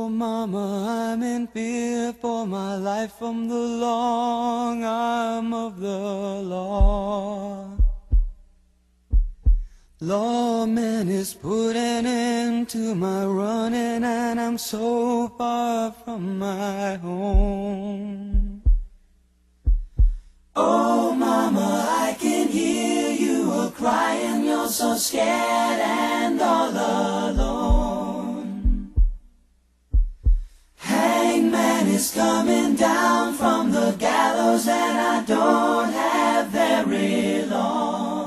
Oh, Mama, I'm in fear for my life from the long arm of the law. Lawman is putting an end to my running, and I'm so far from my home. Oh, Mama, I can hear you a-crying, you're so scared and all alone. Hangman is coming down from the gallows, and I don't have very long.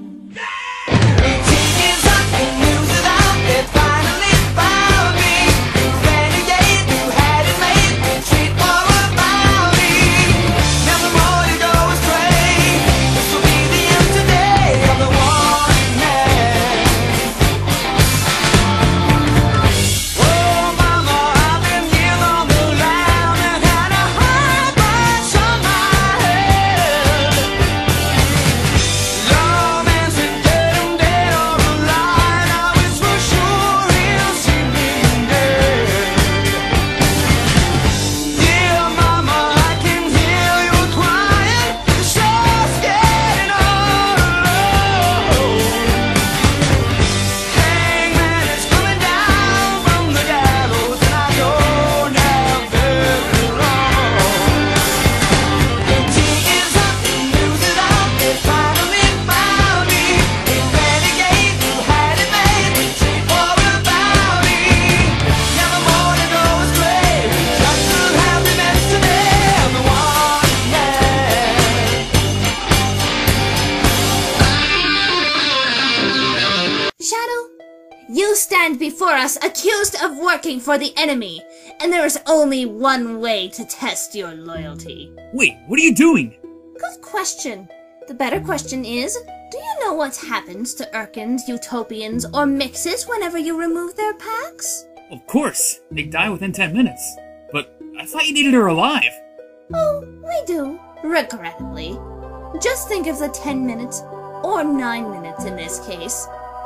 You stand before us accused of working for the enemy, and there is only one way to test your loyalty. Wait, what are you doing? Good question. The better question is, do you know what happens to Urkins, Utopians, or Mixes whenever you remove their packs? Of course, they die within 10 minutes. But I thought you needed her alive. Oh, we do, regrettably. Just think of the 10 minutes, or 9 minutes in this case,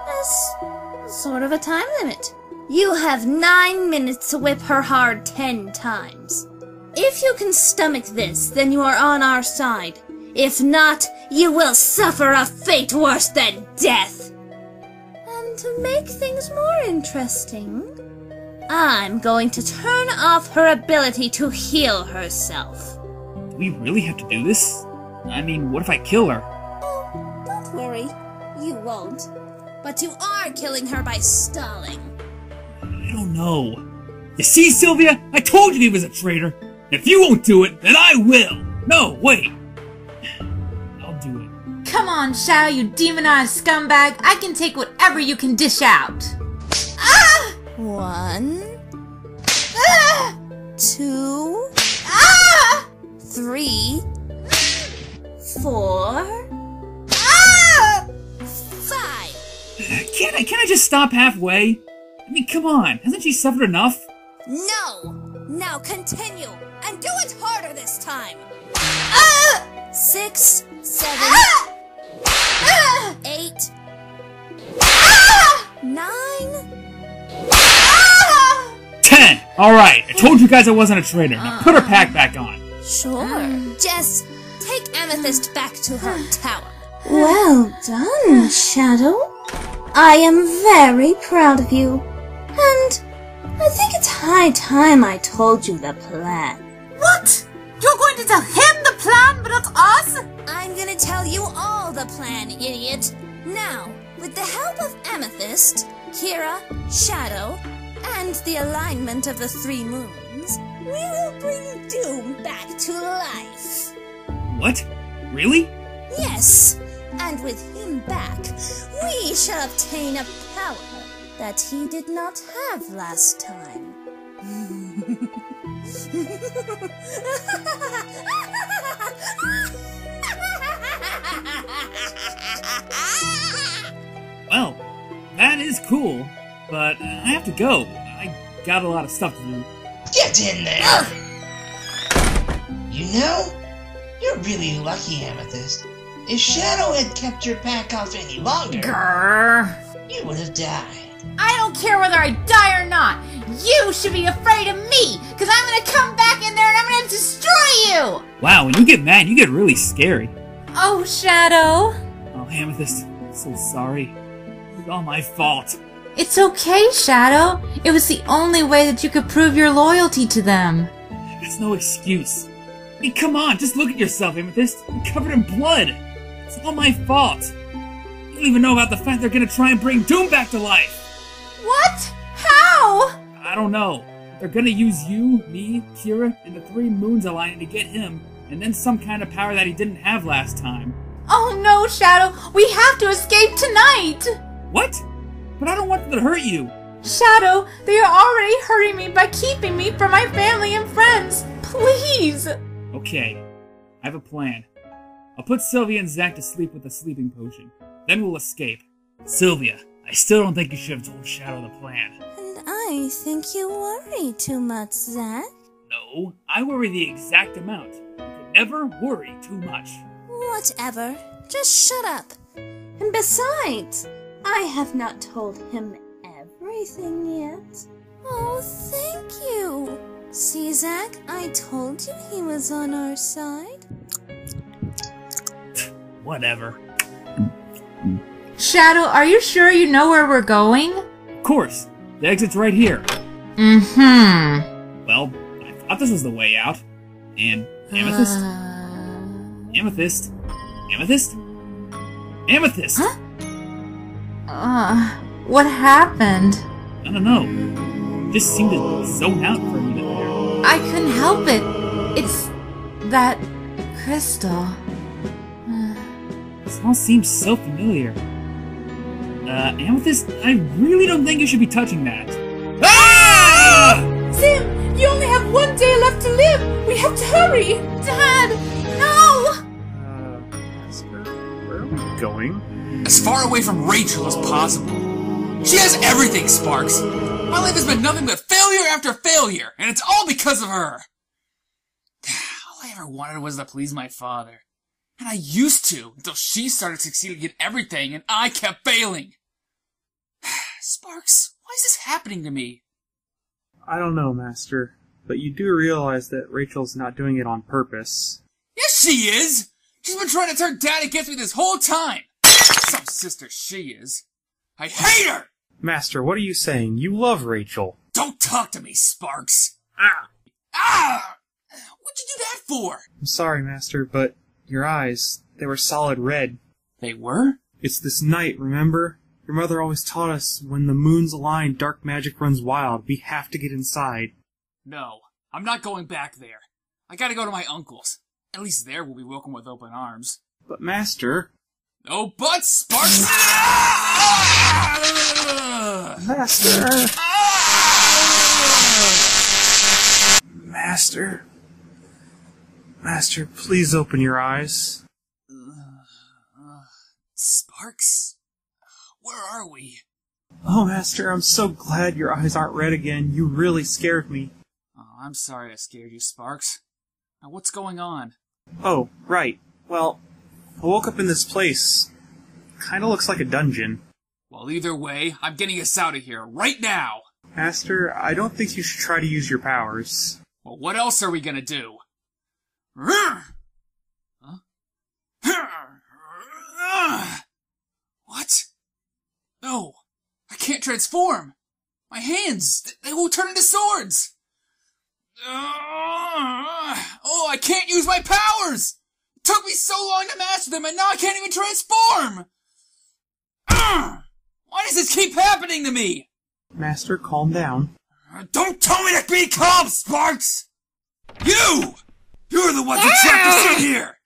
as sort of a time limit. You have 9 minutes to whip her hard 10 times. If you can stomach this, then you are on our side. If not, you will suffer a fate worse than death. And to make things more interesting, I'm going to turn off her ability to heal herself. Do we really have to do this? I mean, what if I kill her? Oh, don't worry. You won't. But you are killing her by stalling. I don't know. You see, Sylvia? I told you he was a traitor. If you won't do it, then I will. No, wait. I'll do it. Come on, Shadow, you demonized scumbag. I can take whatever you can dish out. Ah! 1, 2, 3, 4, 5. Can't I just stop halfway? I mean, come on. Hasn't she suffered enough? No! Now continue, and do it harder this time! 6, 7, 8, 9, 10! Alright, I told you guys I wasn't a traitor. Now put her pack back on. Sure. Just take Amethyst back to her tower. Well done, Shadow. I am very proud of you. And I think it's high time I told you the plan. What? You're going to tell him the plan, but not us? I'm gonna tell you all the plan, idiot. Now, with the help of Amethyst, Kira, Shadow, and the alignment of the 3 moons, we will bring Doom back to life. What? Really? Yes, and with him back, we shall obtain a power that he did not have last time. Well, that is cool, but I have to go. I got a lot of stuff to do. Get in there! You know, you're really lucky, Amethyst. If Shadow had kept your pack off any longer, Grrr. you would have died. I don't care whether I die or not. You should be afraid of me, because I'm going to come back in there and I'm going to destroy you! Wow, when you get mad, you get really scary. Oh, Shadow. Oh, Amethyst, I'm so sorry. It's all my fault. It's okay, Shadow. It was the only way that you could prove your loyalty to them. That's no excuse. I mean, come on, just look at yourself, Amethyst. You're covered in blood. It's all my fault. You don't even know about the fact they're gonna try and bring Doom back to life. What? How? I don't know. They're gonna use you, me, Kira, and the 3 moons aligning to get him, and then some kind of power that he didn't have last time. Oh no, Shadow. We have to escape tonight. What? But I don't want them to hurt you. Shadow, they are already hurting me by keeping me from my family and friends. Please. Okay, I have a plan. I'll put Sylvia and Zack to sleep with a sleeping potion. Then we'll escape. Sylvia, I still don't think you should have told Shadow the plan. And I think you worry too much, Zack. No, I worry the exact amount. You can never worry too much. Whatever. Just shut up. And besides, I have not told him everything yet. Oh, thank you. See, Zack, I told you he was on our side. Whatever. Shadow, are you sure you know where we're going? Of course. The exit's right here. Mm-hmm. Well, I thought this was the way out. And Amethyst? Amethyst? Amethyst? Amethyst! Huh? What happened? I don't know. Just seemed to zone out for a minute there. I couldn't help it. It's that crystal. This all seems so familiar. Amethyst, I really don't think you should be touching that. Ah! Sam, you only have 1 day left to live. We have to hurry. Dad, no! Where are we going? As far away from Rachel as possible. She has everything, Sparks. My life has been nothing but failure after failure, and it's all because of her. All I ever wanted was to please my father. And I used to, until she started succeeding at everything, and I kept failing. Sparks, why is this happening to me? I don't know, Master, but you do realize that Rachel's not doing it on purpose. Yes, she is! She's been trying to turn Dad against me this whole time! Some sister she is. I hate her! Master, what are you saying? You love Rachel. Don't talk to me, Sparks! Ah! Ah! What'd you do that for? I'm sorry, Master, but your eyes, they were solid red. They were? It's this night, remember? Your mother always taught us when the moons align, dark magic runs wild. We have to get inside. No, I'm not going back there. I gotta go to my uncle's. At least there we'll be welcome with open arms. But Master... No buts, Sparks! Master! Master... Master, please open your eyes. Sparks? Where are we? Oh, Master, I'm so glad your eyes aren't red again. You really scared me. Oh, I'm sorry I scared you, Sparks. Now what's going on? Oh, right. Well, I woke up in this place. Kinda looks like a dungeon. Well, either way, I'm getting us out of here, right now! Master, I don't think you should try to use your powers. Well, what else are we gonna do? Huh? What? No, I can't transform. My hands, they won't turn into swords. Oh, I can't use my powers. It took me so long to master them, and now I can't even transform. Why does this keep happening to me? Master, calm down. Don't tell me to be calm, Sparks. You're the one that trapped us in here.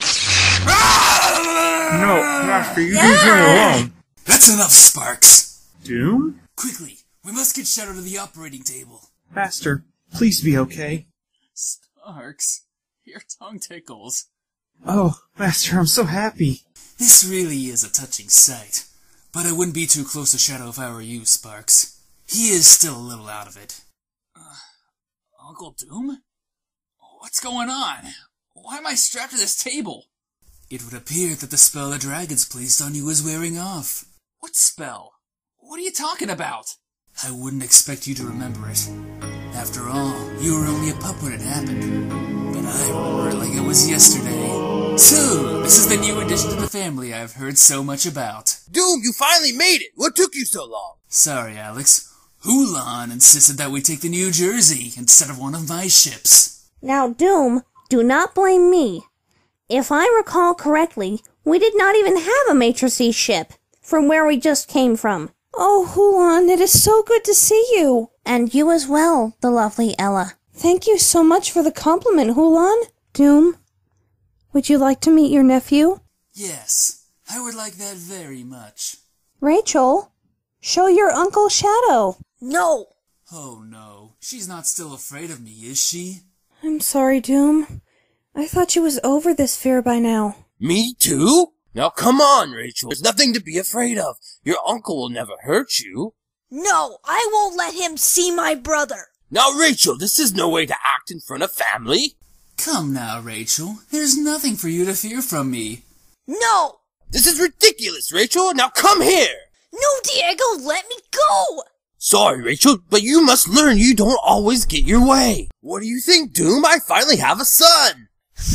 No, Master, you didn't do it alone. That's enough, Sparks. Doom? Quickly, we must get Shadow to the operating table. Master, please be okay. Sparks, your tongue tickles. Oh, Master, I'm so happy. This really is a touching sight. But I wouldn't be too close to Shadow if I were you, Sparks. He is still a little out of it. Uncle Doom? What's going on? Why am I strapped to this table? It would appear that the spell the dragons placed on you is wearing off. What spell? What are you talking about? I wouldn't expect you to remember it. After After all, you were only a pup when it happened. But I remember it like it was yesterday. So, this is the new addition to the family I've heard so much about. Doom, you finally made it! What took you so long? Sorry, Alex. Hulan insisted that we take the New Jersey instead of one of my ships. Now, Doom, do not blame me. If I recall correctly, we did not even have a Matrice ship from where we just came from. Oh, Hulan, it is so good to see you. And you as well, the lovely Ella. Thank you so much for the compliment, Hulan. Doom, would you like to meet your nephew? Yes, I would like that very much. Rachel, show your Uncle Shadow. No! Oh no, she's not still afraid of me, is she? I'm sorry, Doom. I thought you was over this fear by now. Me too? Now come on, Rachel. There's nothing to be afraid of. Your uncle will never hurt you. No, I won't let him see my brother. Now, Rachel, this is no way to act in front of family. Come now, Rachel. There's nothing for you to fear from me. No! This is ridiculous, Rachel. Now come here. No, Diego, let me go! Sorry, Rachel, but you must learn you don't always get your way. What do you think, Doom? I finally have a son.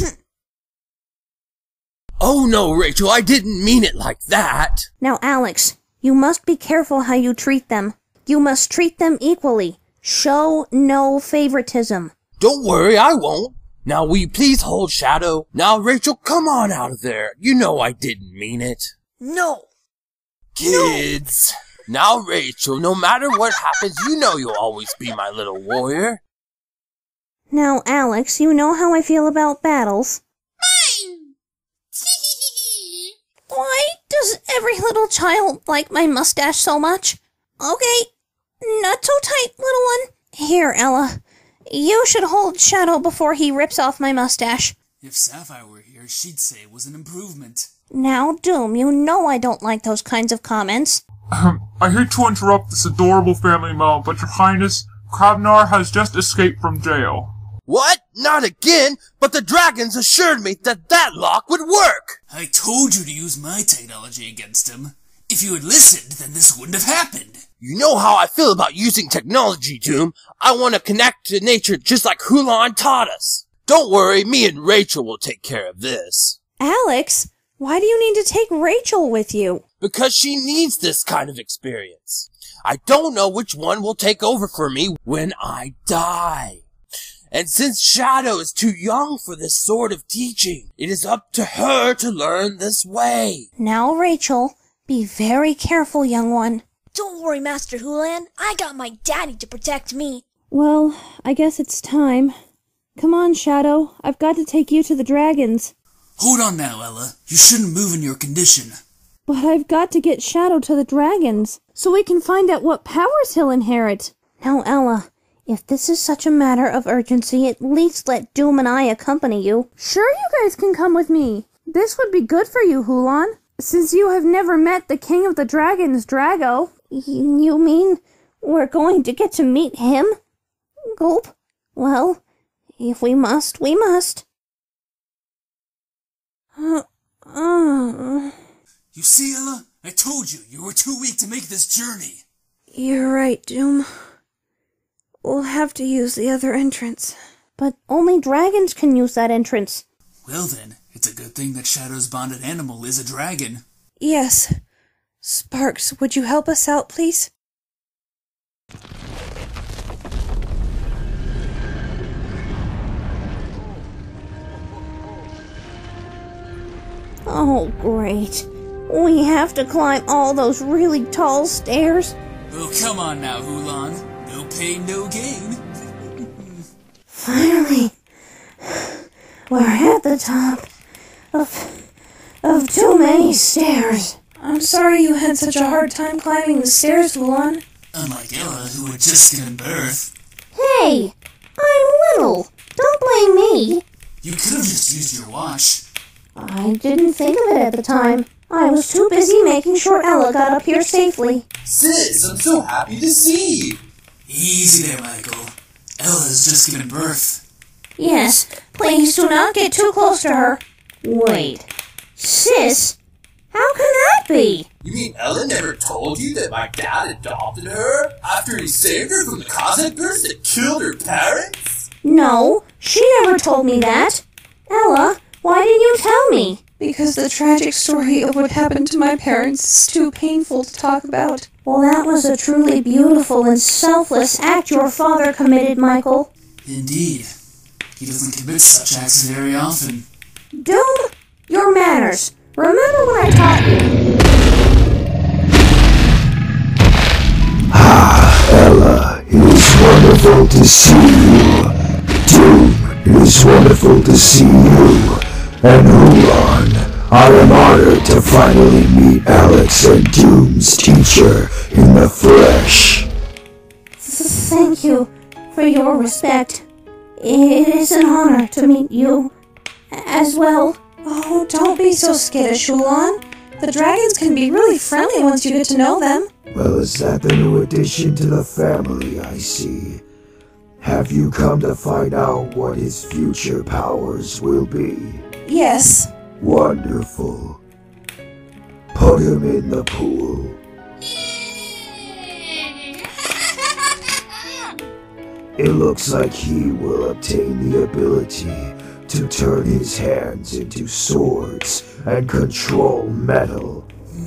Oh no, Rachel, I didn't mean it like that. Now, Alex, you must be careful how you treat them. You must treat them equally. Show no favoritism. Don't worry, I won't. Now, will you please hold Shadow? Now, Rachel, come on out of there. You know I didn't mean it. No. Kids. No. Now, Rachel, no matter what happens, you know you'll always be my little warrior. Now, Alex, you know how I feel about battles. Why does every little child like my mustache so much? Okay, not so tight, little one. Here, Ella. You should hold Shadow before he rips off my mustache. If Sapphire were here, she'd say it was an improvement. Now, Doom, you know I don't like those kinds of comments. I hate to interrupt this adorable family moment, but Your Highness, Krabnar has just escaped from jail. What? Not again? But the dragons assured me that that lock would work! I told you to use my technology against him. If you had listened, then this wouldn't have happened. You know how I feel about using technology, Doom. I want to connect to nature just like Hulan taught us. Don't worry, me and Rachel will take care of this. Alex, why do you need to take Rachel with you? Because she needs this kind of experience. I don't know which one will take over for me when I die. And since Shadow is too young for this sort of teaching, it is up to her to learn this way. Now, Rachel, be very careful, young one. Don't worry, Master Hulan. I got my daddy to protect me. Well, I guess it's time. Come on, Shadow. I've got to take you to the dragons. Hold on now, Ella. You shouldn't move in your condition. But I've got to get Shadow to the dragons, so we can find out what powers he'll inherit. Now, Ella, if this is such a matter of urgency, at least let Doom and I accompany you. Sure, you guys can come with me. This would be good for you, Hulan, since you have never met the King of the Dragons, Drago. You mean we're going to get to meet him? Gulp. Well, if we must, we must. You see, Ella? I told you, you were too weak to make this journey. You're right, Doom. We'll have to use the other entrance. But only dragons can use that entrance. Well then, it's a good thing that Shadow's bonded animal is a dragon. Yes. Sparks, would you help us out, please? Oh, great. We have to climb all those really tall stairs. Oh, come on now, Hulan. No pain, no gain. Finally, we're at the top of too many stairs. I'm sorry you had such a hard time climbing the stairs, Hulan. Unlike Ella, who had just given birth. Hey, I'm little. Don't blame me. You could have just used your watch. I didn't think of it at the time. I was too busy making sure Ella got up here safely. Sis, I'm so happy to see you. Easy there, Michael. Ella's just given birth. Yes, please do not get too close to her. Wait, Sis? How can that be? You mean Ella never told you that my dad adopted her after he saved her from the cosmic burst that killed her parents? No, she never told me that. Ella, why didn't you tell me? Because the tragic story of what happened to my parents is too painful to talk about. Well, that was a truly beautiful and selfless act your father committed, Michael. Indeed. He doesn't commit such acts very often. Doom, your manners. Remember what I taught you. Ella, it is wonderful to see you. Doom, it is wonderful to see you. And Huron, I am honored to finally meet Alex and Doom's teacher in the flesh. Thank you for your respect. It is an honor to meet you as well. Oh, don't be so skittish, Huron. The dragons can be really friendly once you get to know them. Well, is that the new addition to the family, I see? Have you come to find out what his future powers will be? Yes. Wonderful. Put him in the pool. It looks like he will obtain the ability to turn his hands into swords and control metal.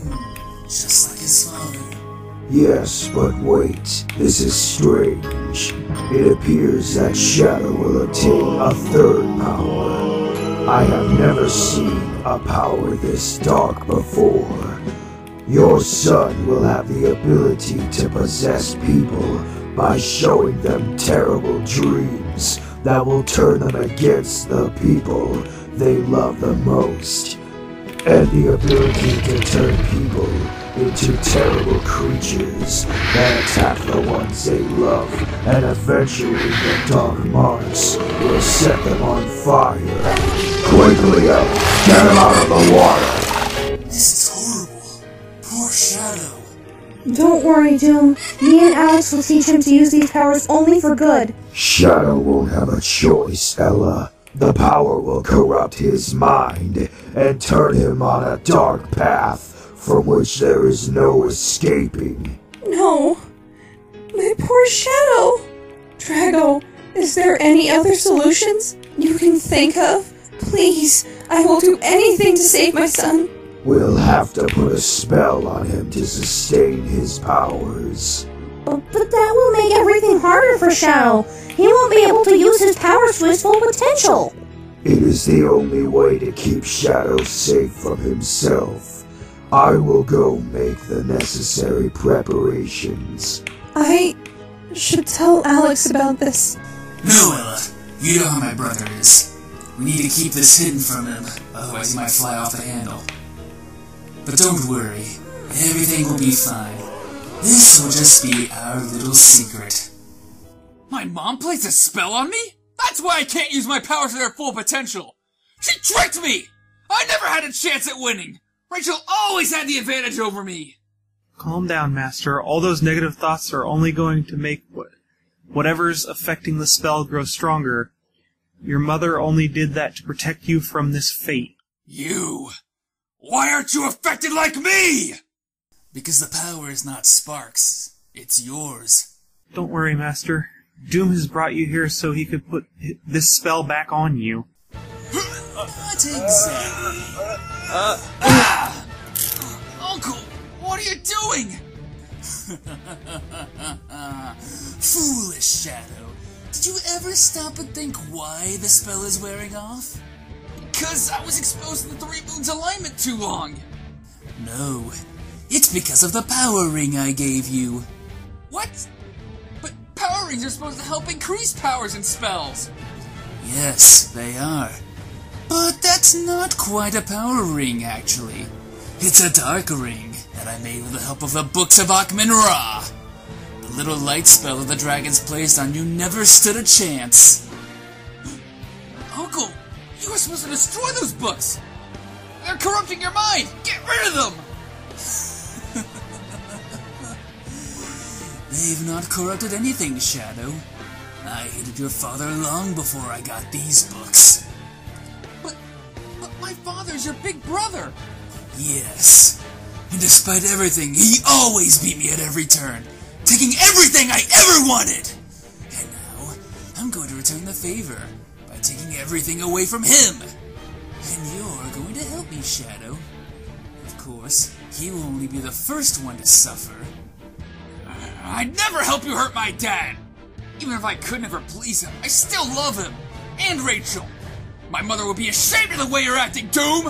Just like his father. Yes, but wait, this is strange. It appears that Shadow will obtain a third power. I have never seen a power this dark before. Your son will have the ability to possess people by showing them terrible dreams that will turn them against the people they love the most, and the ability to turn people into terrible creatures that attack the ones they love, and eventually the dark marks will set them on fire. Quickly up, get him out of the water! This is horrible. Poor Shadow. Don't worry, Doom. Me and Alex will teach him to use these powers only for good. Shadow won't have a choice, Ella. The power will corrupt his mind and turn him on a dark path from which there is no escaping. No. My poor Shadow. Drago, is there any other solutions you can think of? Please, I will do anything to save my son. We'll have to put a spell on him to sustain his powers. But that will make everything harder for Shadow. He won't be able to use his powers to his full potential. It is the only way to keep Shadow safe from himself. I will go make the necessary preparations. I should tell Alex about this. No, Ella. You know how my brother is. We need to keep this hidden from him, otherwise he might fly off the handle. But don't worry, everything will be fine. This will just be our little secret. My mom plays a spell on me? That's why I can't use my powers to their full potential! She tricked me! I never had a chance at winning! Rachel always had the advantage over me! Calm down, Master. All those negative thoughts are only going to make whatever's affecting the spell grow stronger. Your mother only did that to protect you from this fate. You! Why aren't you affected like me? Because the power is not Sparks. It's yours. Don't worry, Master. Doom has brought you here so he could put this spell back on you. Not exactly. Uncle, what are you doing? Foolish Shadow. Did you ever stop and think why the spell is wearing off? Because I was exposed to the Three Moons alignment too long. No. It's because of the power ring I gave you. What? But power rings are supposed to help increase powers and spells. Yes, they are. But that's not quite a power ring, actually. It's a dark ring that I made with the help of the books of Akhman Ra. The little light spell that the dragons placed on you never stood a chance. Uncle, you were supposed to destroy those books. They're corrupting your mind. Get rid of them. They've not corrupted anything, Shadow. I hated your father long before I got these books. But my father's your big brother. Yes. And despite everything, he always beat me at every turn, taking everything I ever wanted! And now, I'm going to return the favor by taking everything away from him! And you're going to help me, Shadow. Of course, he will only be the first one to suffer. I'd never help you hurt my dad! Even if I could never please him, I still love him! And Rachel! My mother would be ashamed of the way you're acting, Doom!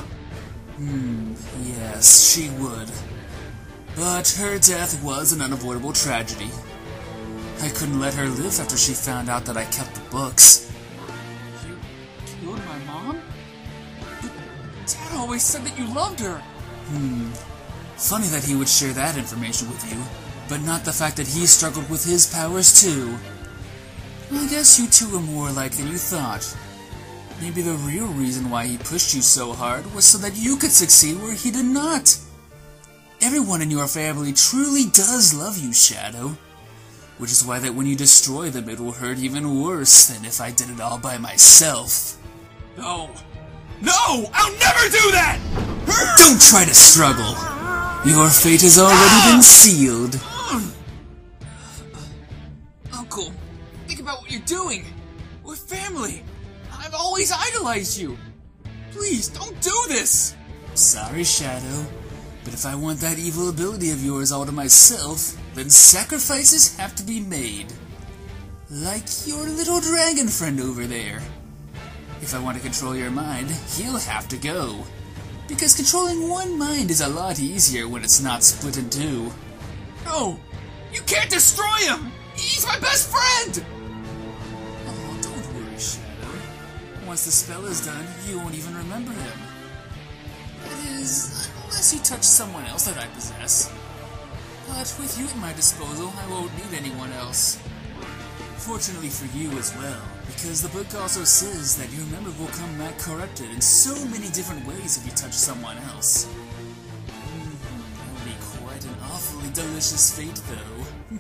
Yes, she would. But her death was an unavoidable tragedy. I couldn't let her live after she found out that I kept the books. You killed my mom? But Dad always said that you loved her! Funny that he would share that information with you, but not the fact that he struggled with his powers too. I guess you two are more alike than you thought. Maybe the real reason why he pushed you so hard was so that you could succeed where he did not. Everyone in your family truly does love you, Shadow. Which is why that when you destroy them, it will hurt even worse than if I did it all by myself. No! No! I'll never do that! Don't try to struggle. Your fate has already been sealed. Uncle, think about what you're doing. We're family. I've always idolized you. Please, don't do this. Sorry, Shadow, but if I want that evil ability of yours all to myself, then sacrifices have to be made. Like your little dragon friend over there. If I want to control your mind, he'll have to go. Because controlling one mind is a lot easier when it's not split in two. No! You can't destroy him! He's my best friend! Oh, don't worry, Shadow. Once the spell is done, you won't even remember him. That is, unless you touch someone else that I possess. But with you at my disposal, I won't need anyone else. Fortunately for you as well, because the book also says that your memory will come back corrupted in so many different ways if you touch someone else. That will be quite an awfully delicious fate, though.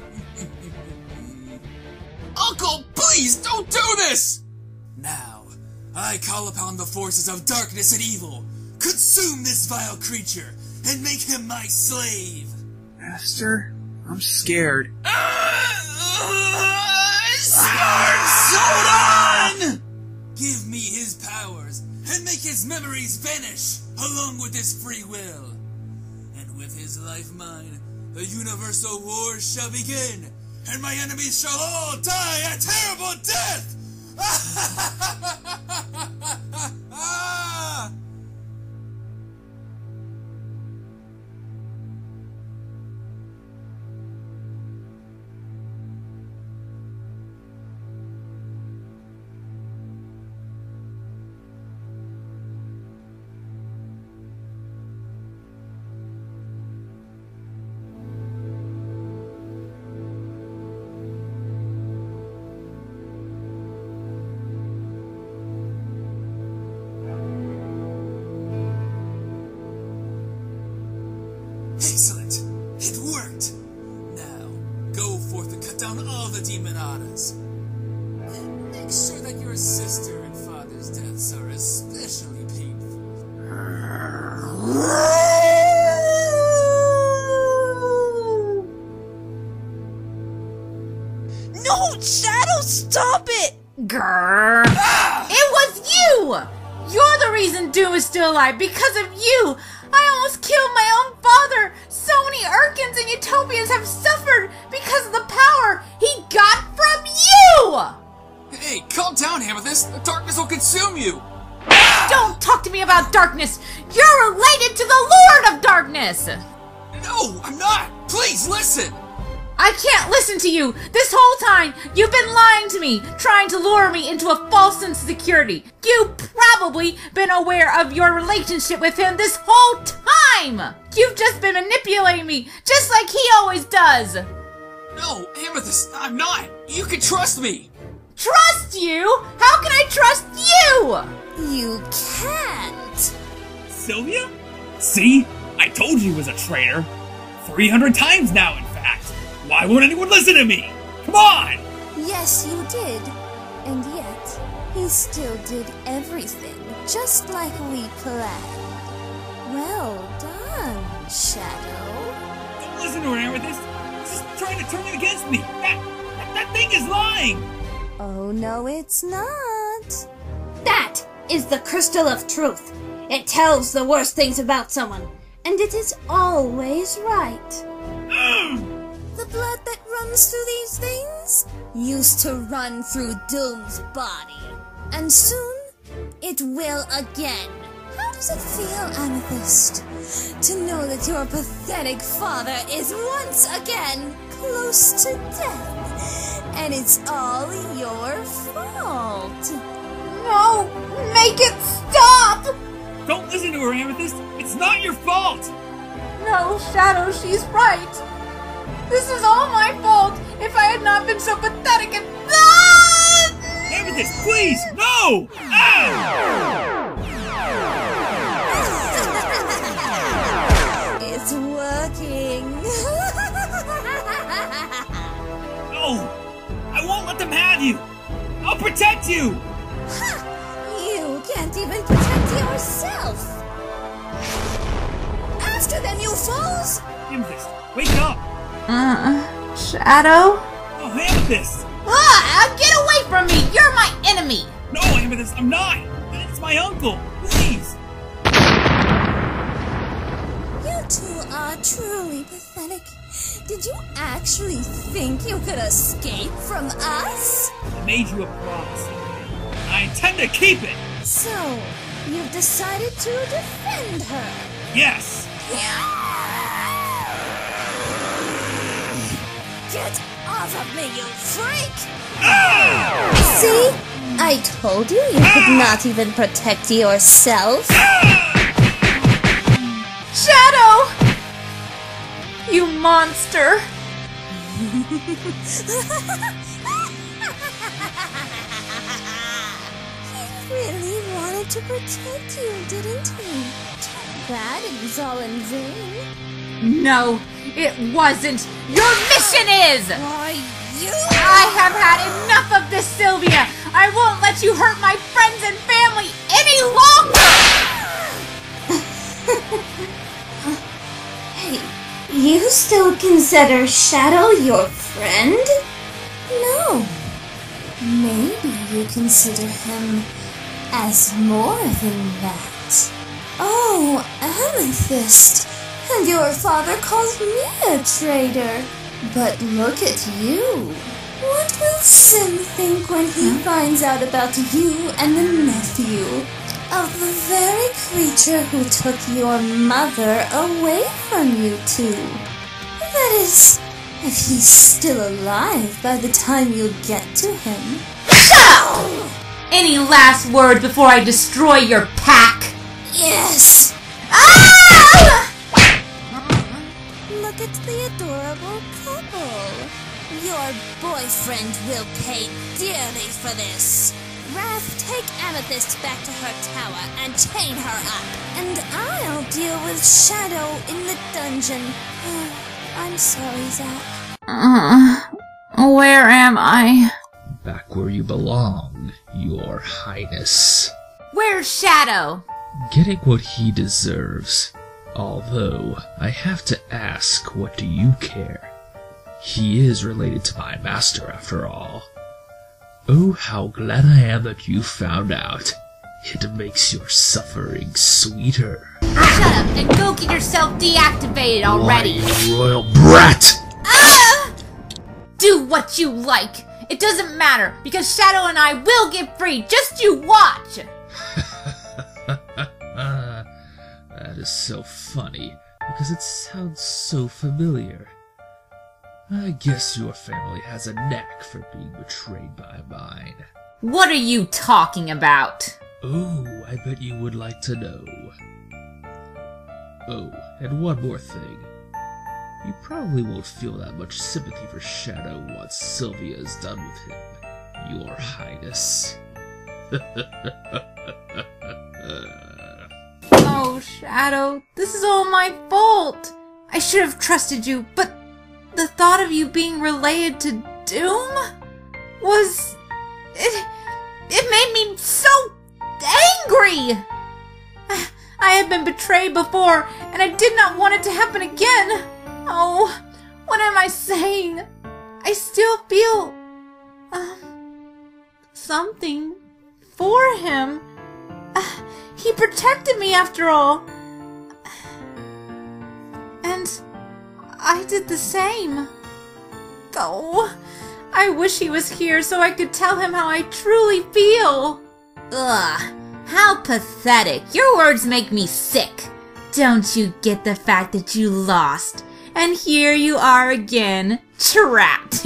Uncle, please, don't do this! Now, I call upon the forces of darkness and evil. Consume this vile creature, and make him my slave! Master, I'm scared. Zordon! Give me his powers, and make his memories vanish, along with his free will. And with his life mine, the universal war shall begin, and my enemies shall all die a terrible death! Excellent! It worked! Now, go forth and cut down all the demonadas. And make sure that your sister and father's deaths are especially painful. No, Shadow, stop it! Grrr! It was you! You're the reason Doom is still alive, because of you! I almost killed my own father! So many Urkins and Utopians have suffered because of the power he got from you! Hey, calm down, Amethyst. The darkness will consume you. Don't talk to me about darkness! You're related to the Lord of Darkness! No, I'm not! Please, listen! I can't listen to you! This whole time, you've been lying to me, trying to lure me into a false sense of security. You've probably been aware of your relationship with him this whole time! You've just been manipulating me, just like he always does! No, Amethyst, I'm not! You can trust me! Trust you? How can I trust you? You can't. Sylvia? See? I told you he was a traitor. 300 times now, in fact. Why won't anyone listen to me? Come on! Yes, you did. And yet, he still did everything just like we planned. Well done, Shadow. Don't listen to her, Amethyst. She's trying to turn it against me. That thing is lying. Oh, no, it's not. That is the crystal of truth. It tells the worst things about someone, and it is always right. The blood that runs through these veins used to run through Doom's body, and soon it will again. How does it feel, Amethyst, to know that your pathetic father is once again close to death, and it's all your fault? No! Make it stop! Don't listen to her, Amethyst. It's not your fault. No, Shadow, she's right. This is all my fault. If I had not been so pathetic and... Amethyst, please, no! It's working. No! I won't let them have you! I'll protect you! You can't even protect yourself. After them, you fools! Amethyst, wake up! Shadow? Oh, Amethyst! Get away from me! You're my enemy! No, Amethyst, I'm not! It's my uncle! Please! You two are truly pathetic. Did you actually think you could escape from us? I made you a promise. I intend to keep it! So, you've decided to defend her? Yes! Get off of me, you freak! See? I told you could not even protect yourself. Shadow! You monster! He really wanted to protect you, didn't he? Too bad it was all in vain. No, it wasn't. Your mission is! Why, you... I have had enough of this, Sylvia! I won't let you hurt my friends and family any longer! Hey, you still consider Shadow your friend? No. Maybe you consider him as more than that. Oh, Amethyst. And your father calls me a traitor. But look at you. What will Sim think when he finds out about you and the nephew of the very creature who took your mother away from you two? That is, if he's still alive by the time you get to him. Shut up! Any last words before I destroy your pack? Yes! Ah! Look at the adorable couple. Your boyfriend will pay dearly for this. Wrath, take Amethyst back to her tower and chain her up. And I'll deal with Shadow in the dungeon. I'm sorry, Zach. Where am I? Back where you belong, Your Highness. Where's Shadow? Getting what he deserves. Although, I have to ask, what do you care? He is related to my master, after all. Oh, how glad I am that you found out. It makes your suffering sweeter. Shut up and go get yourself deactivated already! Why, you royal brat! Ah! Do what you like! It doesn't matter, because Shadow and I will get free! Just you watch! That is so funny, because it sounds so familiar. I guess your family has a knack for being betrayed by mine. What are you talking about? Oh, I bet you would like to know. Oh, and one more thing. You probably won't feel that much sympathy for Shadow once Sylvia is done with him, Your Highness. Oh, Shadow, this is all my fault. I should have trusted you, but the thought of you being related to Doom was... It made me so angry! I had been betrayed before, and I did not want it to happen again. Oh, what am I saying? I still feel something for him. He protected me after all. And I did the same. Oh, I wish he was here so I could tell him how I truly feel. Ugh, how pathetic. Your words make me sick. Don't you get the fact that you lost? And here you are again, trapped.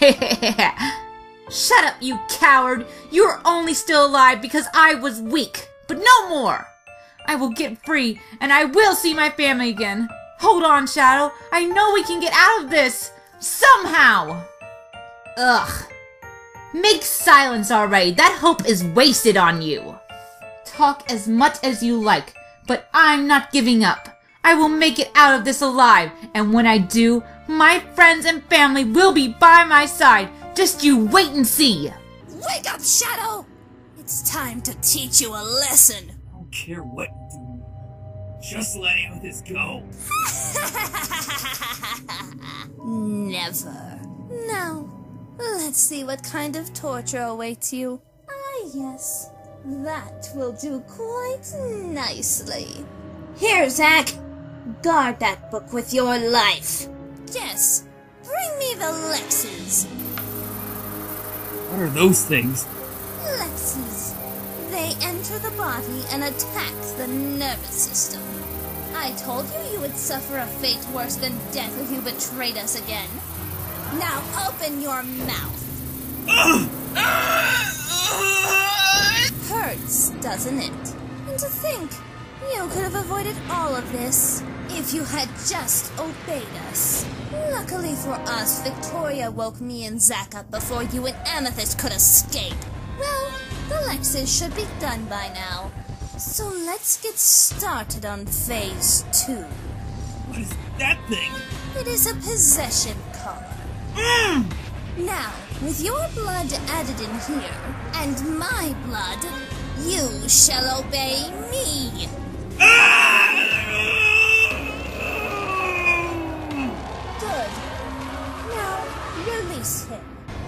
Shut up, you coward. You're only still alive because I was weak, but no more. I will get free, and I will see my family again. Hold on, Shadow. I know we can get out of this. Somehow. Ugh. Make silence already. That hope is wasted on you. Talk as much as you like, but I'm not giving up. I will make it out of this alive, and when I do, my friends and family will be by my side. Just you wait and see. Wake up, Shadow! It's time to teach you a lesson. I don't care what you do. Just let Amethyst go. Never. Now, let's see what kind of torture awaits you. Ah, yes. That will do quite nicely. Here, Zack. Guard that book with your life. Yes. Bring me the Lexes. What are those things? Lexes. They enter the body and attack the nervous system. I told you you would suffer a fate worse than death if you betrayed us again. Now open your mouth. Hurts, doesn't it? And to think, you could have avoided all of this if you had just obeyed us. Luckily for us, Victoria woke me and Zack up before you and Amethyst could escape. Well, the Lexes should be done by now. So let's get started on Phase 2. What is that thing? It is a possession collar. Now, with your blood added in here, and my blood, you shall obey me. Good. Now, release him.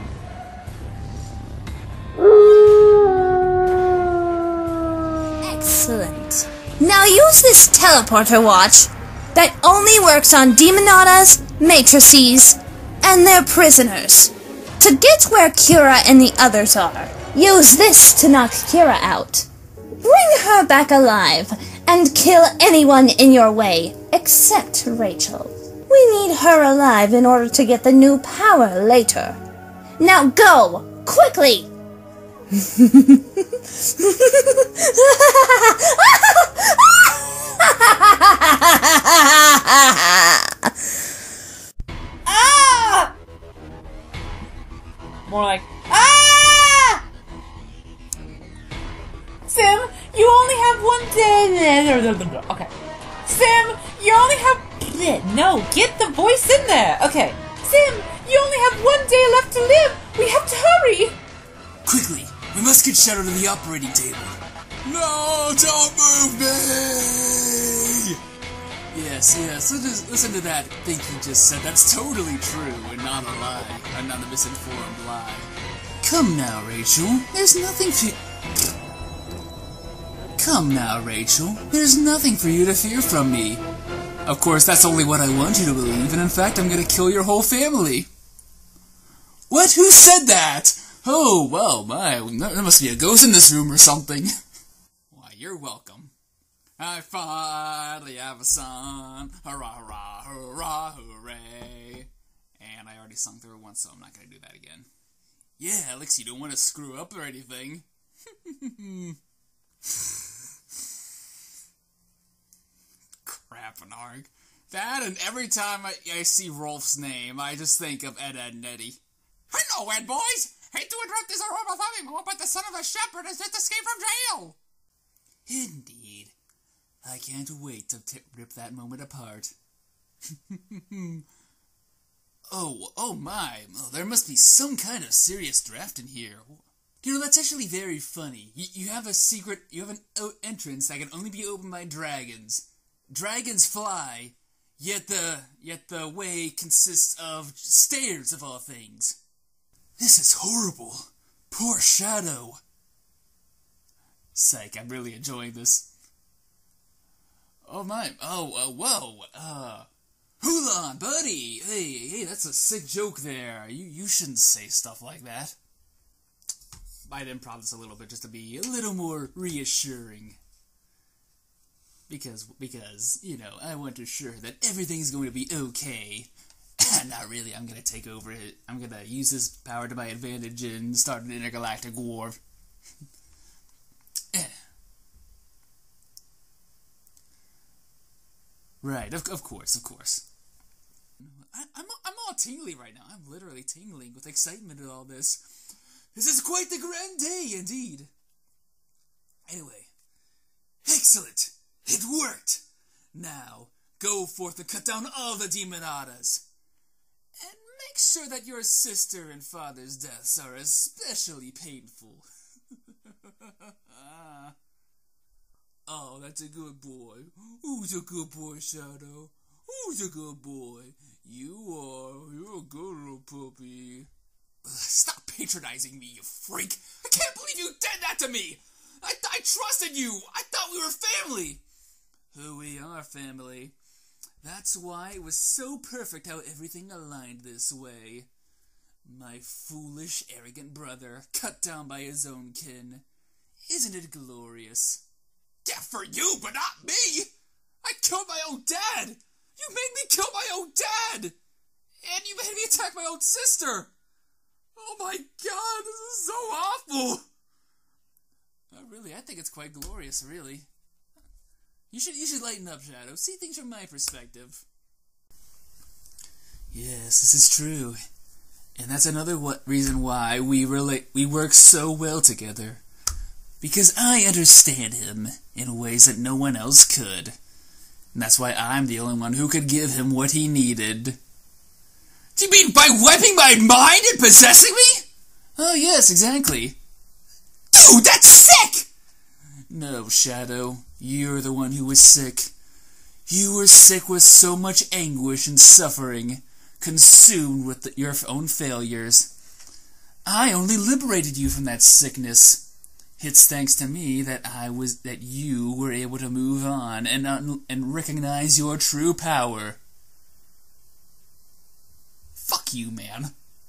Excellent. Now use this teleporter watch that only works on demonautas, matrices, and their prisoners. To get where Kira and the others are, use this to knock Kira out. Bring her back alive and kill anyone in your way, except Rachel. We need her alive in order to get the new power later. Now go! Quickly! Ah! More like, ah! Sim, you only have one day. Okay. Sim, you only have. No, get the voice in there. Okay. Sim, you only have one day left to live. We have to hurry. Quickly, we must get Shadow to the operating table. No, don't move me! Yes, listen to that thing he just said. That's totally true and not a lie. And not a misinformed lie. Come now, Rachel. There's nothing Come now, Rachel. There's nothing for you to fear from me. Of course, that's only what I want you to believe, and in fact, I'm gonna kill your whole family. What? Who said that? Oh, well, there must be a ghost in this room or something. Why, you're welcome. I finally have a son. Hurrah, hurrah, hurrah, hooray. And I already sung through it once, so I'm not gonna do that again. Yeah, Alex, you don't want to screw up or anything. Crap, an arg. That, and every time I see Rolf's name, I just think of Ed, Ed, and Eddie. Hello, Ed, boys! Hate to interrupt this horrible family, but the son of a shepherd has just escaped from jail! Indeed. I can't wait to rip that moment apart. Oh my. Oh, there must be some kind of serious draft in here. You know, that's actually very funny. You have an entrance that can only be opened by dragons. Dragons fly, yet the way consists of stairs of all things. This is horrible. Poor Shadow. Psych, I'm really enjoying this. Oh my, whoa, Hulan, buddy! Hey, that's a sick joke there. You shouldn't say stuff like that. I'd improv this a little bit just to be a little more reassuring. Because, you know, I want to assure that everything's going to be okay. Not really, I'm gonna take over it. I'm gonna use this power to my advantage and start an intergalactic war. Right, of course. I'm all tingly right now. I'm literally tingling with excitement at all this. This is quite the grand day, indeed. Anyway, excellent. It worked. Now, go forth and cut down all the demonadas. And make sure that your sister and father's deaths are especially painful. Oh, that's a good boy. Who's a good boy, Shadow? Who's a good boy? You are. You're a good little puppy. Stop patronizing me, you freak. I can't believe you did that to me. I trusted you. I thought we were family. We are family. That's why it was so perfect how everything aligned this way. My foolish, arrogant brother, cut down by his own kin. Isn't it glorious? Yeah, for you, but not me! I killed my own dad! You made me kill my own dad! And you made me attack my own sister! Oh my god, this is so awful! Really, I think it's quite glorious, really. You should lighten up, Shadow. See things from my perspective. Yes, this is true. And that's another reason why we work so well together. Because I understand him in ways that no one else could. And that's why I'm the only one who could give him what he needed. Do you mean by wiping my mind and possessing me? Oh, yes, exactly. Dude, that's sick! No, Shadow. You're the one who was sick. You were sick with so much anguish and suffering, consumed with your own failures. I only liberated you from that sickness. It's thanks to me that you were able to move on and recognize your true power. Fuck you, man.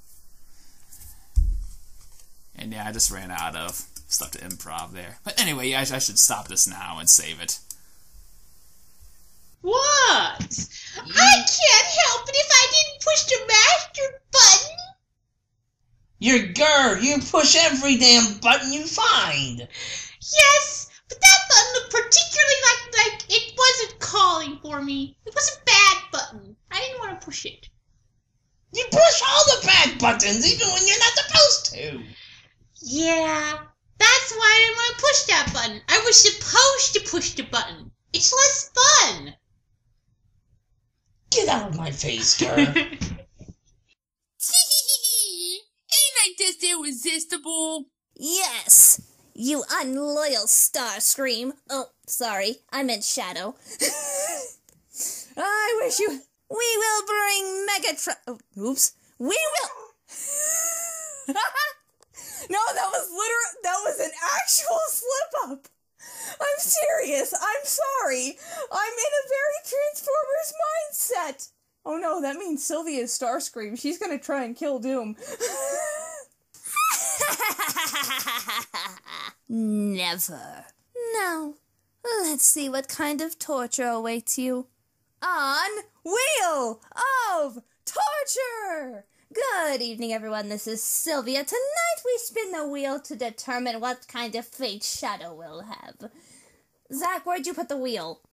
And yeah, I just ran out of stuff to improv there. But anyway, I should stop this now and save it. What? I can't help it if I didn't push the master button. You're girl, you push every damn button you find. Yes, but that button looked particularly like it wasn't calling for me. It was a bad button. I didn't want to push it. You push all the bad buttons, even when you're not supposed to. Yeah, that's why I didn't want to push that button. I was supposed to push the button. It's less fun. Get out of my face, girl. Ain't I just irresistible? Yes, you unloyal Starscream. Oh, sorry, I meant Shadow. I wish you... We will bring Megatron... Oh, oops. We will... No, that was an actual slip-up. I'm serious. I'm sorry. I'm in a very Transformers mindset. Oh no, that means Sylvia's Starscream. She's gonna try and kill Doom. Never. Now, let's see what kind of torture awaits you. On Wheel of Torture! Good evening, everyone. This is Sylvia. Tonight we spin the wheel to determine what kind of fate Shadow will have. Zach, where'd you put the wheel?